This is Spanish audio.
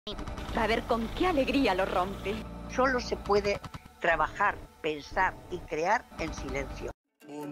A ver con qué alegría lo rompe. Solo se puede trabajar, pensar y crear en silencio.